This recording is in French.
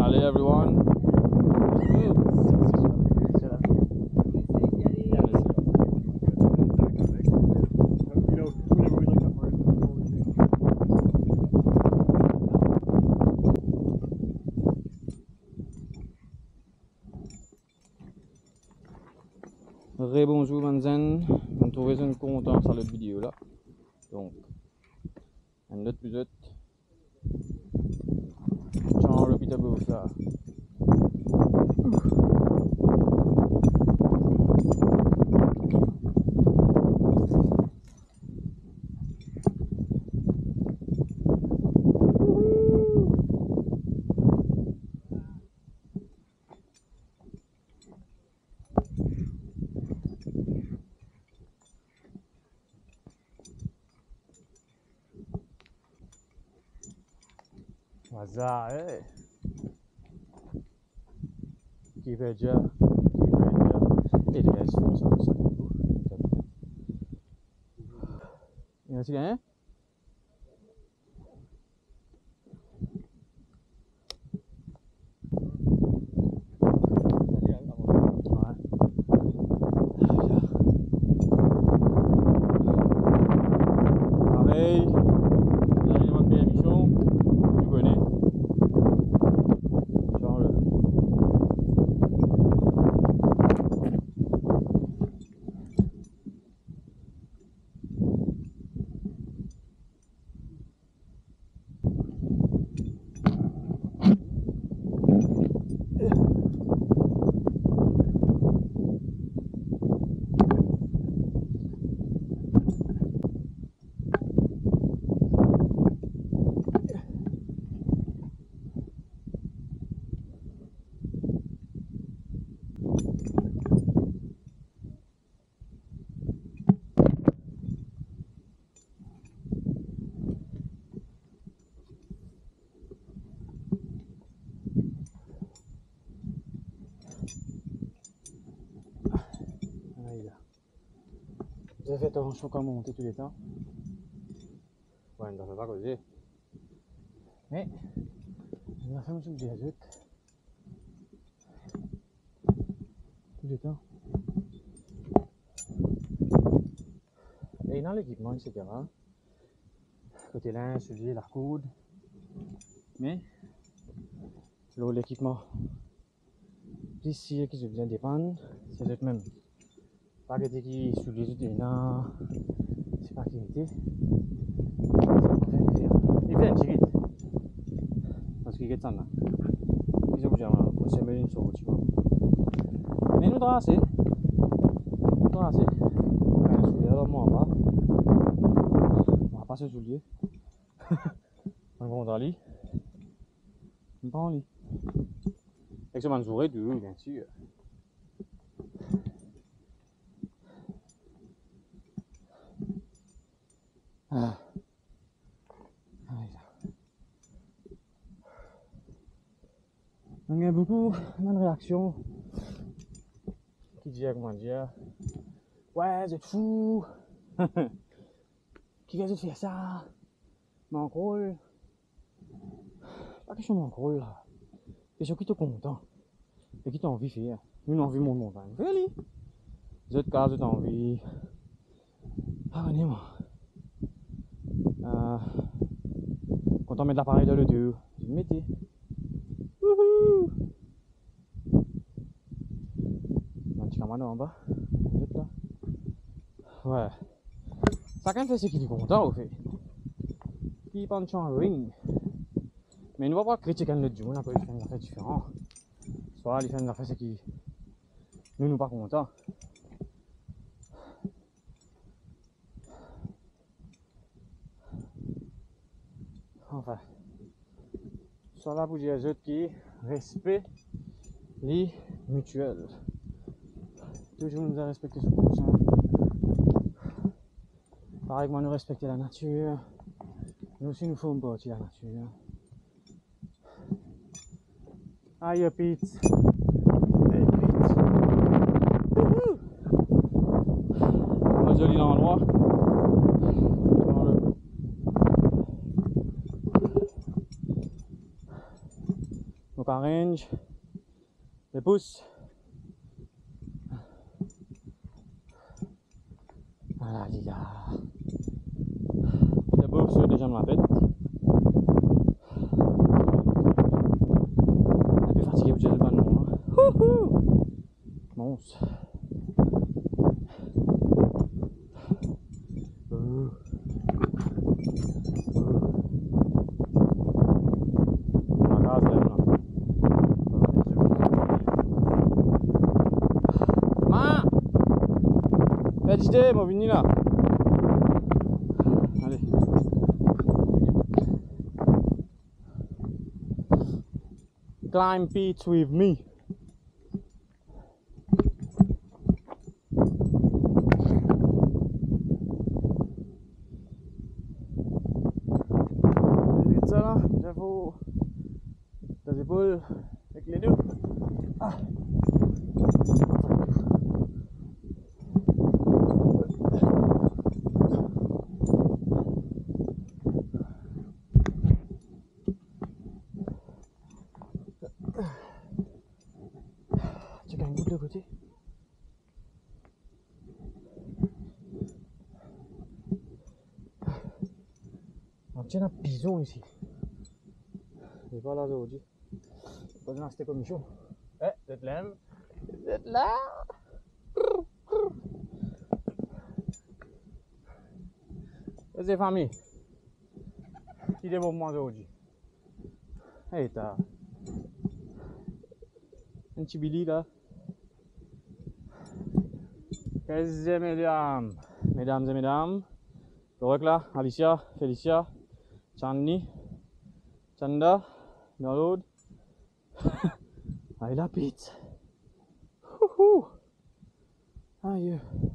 Salut everyone. Bonjour Manzen, on trouve une content sur cette vidéo là. Donc, un autre plus autre. Ciao le Pieter ça. Wazza, hey. Qui veut dire? Et les gars, ils font ça. Il y a un petit gars, hein? Pareil, on a élément de permission, tu connais. Genre le. J'ai fait attention quand monter tous les temps. Ouais, on ne fait pas causer. Mais, on a fait un truc de azote. Tous les temps. Et dans l'équipement, etc. Côté linge, souliers, la coude. Mais, l'équipement. Ici, qui se vient dépendre, c'est le même. Pas que qui sous les outils là, c'est pas qu'il était. Il vient tirer. Parce qu'il est en là. Ils ont déjà pour se mettre une sur tu vois. Mais nous tracer. Nous tracer. Quand je suis là, moi en bas. On va passer sous le lit. On va dans le lit. On va en lit. Avec ce manjouré de l'eau, bien sûr. Ah. Donc, il y a beaucoup de réactions qui disent, comment dire, ouais, vous êtes fou, qui vient de faire ça, m'encroule. Pas question m'encroule là, question qui te content et qui t'a envie de faire. Nous, on a envie de monter montagne. Fais-le. Les autres cas, tu as envie. Abonnez-moi. Quand on met l'appareil dans le dos, vous le mettez. Wouhou! Un petit camarade en bas. Là. Ouais. Ça quand même fait ce qu'il est content au fait. Qui pense en ring. Mais il ne va pas critiquer notre jour, on a pas eu faire une affaire différente. Soit il fait une affaire ce qui. Nous pas contents. Enfin. Soit là pour dire aux autres qui respect les mutuelles. Toujours nous a respecté ce prochain. Pareil que moi nous respecter la nature. Nous aussi nous faisons partie de la nature. Aïe Pete. Hey Pete. Un joli endroit. Donc en range, les pouces. Voilà les gars. D'abord sur les jambes la tête. Un peu fatigué, vous dites pas non. Monstre. Vedi, ma vini là. Allez. Climb peaks with me. Regarde ça là, j'avoue. Les épaules avec les deux. Ah. Tu gagnes de côté. On tient un bison ici. Il n'est pas là aujourd'hui. Pas de rester comme chaud. Eh, vous êtes là? Vous êtes là? Vas-y famille. Qui est pour moi aujourd'hui? Hey, t'as un petit Billy là. Mesdames et mesdames. Correct là, Alicia, Felicia, Channi, Chanda, Nalod. I love it. Aïe.